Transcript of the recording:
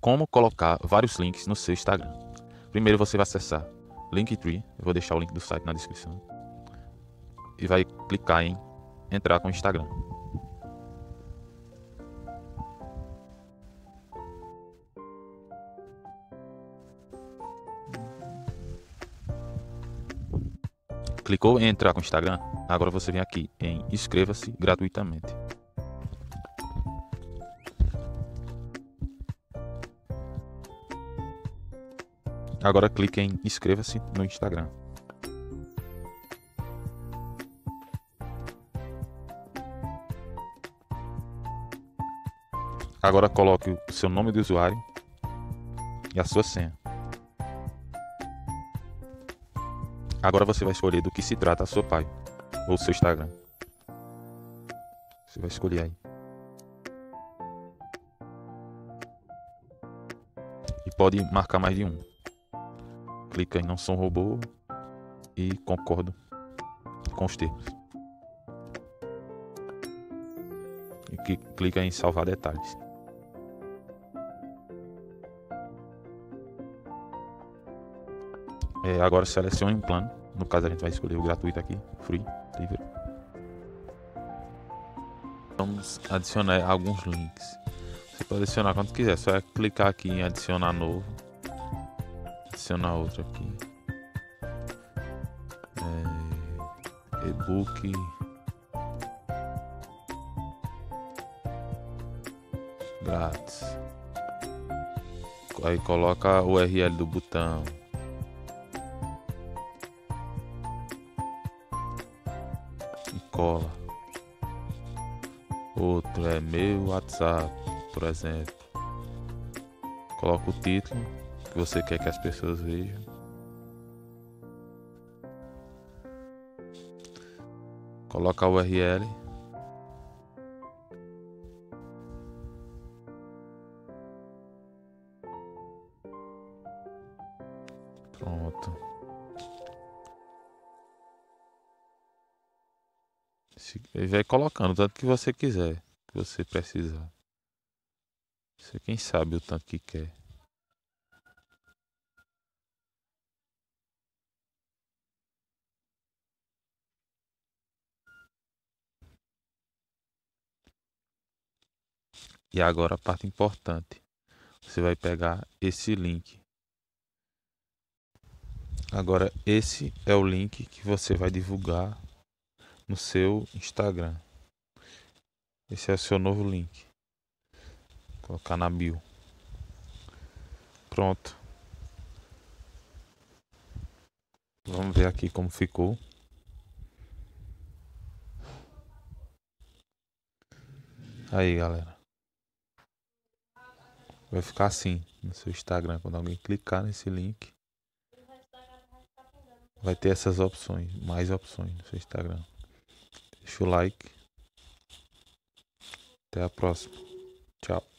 como colocar vários links no seu Instagram. Primeiro você vai acessar Linktree, eu vou deixar o link do site na descrição, e vai clicar em entrar com o Instagram. Clicou em entrar com o Instagram, agora você vem aqui em inscreva-se gratuitamente. Agora clique em inscreva-se no Instagram. Agora coloque o seu nome de usuário e a sua senha. Agora você vai escolher do que se trata a sua página ou seu Instagram. Você vai escolher aí. E pode marcar mais de um. Clica em não sou um robô e concordo com os termos. E clica em salvar detalhes. Agora selecione um plano. No caso a gente vai escolher o gratuito aqui, free, livre. Vamos adicionar alguns links. Você pode adicionar quando quiser, só é clicar aqui em adicionar novo. Adicionar outro aqui. E-book. Grátis. Aí coloca o URL do botão. E cola. Outro é meu WhatsApp, por exemplo. Coloca o título que você quer que as pessoas vejam. Coloca a URL. Pronto. E vai colocando o tanto que você quiser, que você precisar. Você quem sabe o tanto que quer. E agora a parte importante. Você vai pegar esse link. Agora esse é o link que você vai divulgar no seu Instagram. Esse é o seu novo link. Vou colocar na bio. Pronto. Vamos ver aqui como ficou. Aí, galera. Vai ficar assim no seu Instagram. Quando alguém clicar nesse link, vai ter essas opções, mais opções no seu Instagram. Deixa o like. Até a próxima. Tchau.